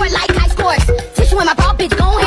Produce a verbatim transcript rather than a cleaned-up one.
score like high scores. Tissue in my bra, bitch, gon'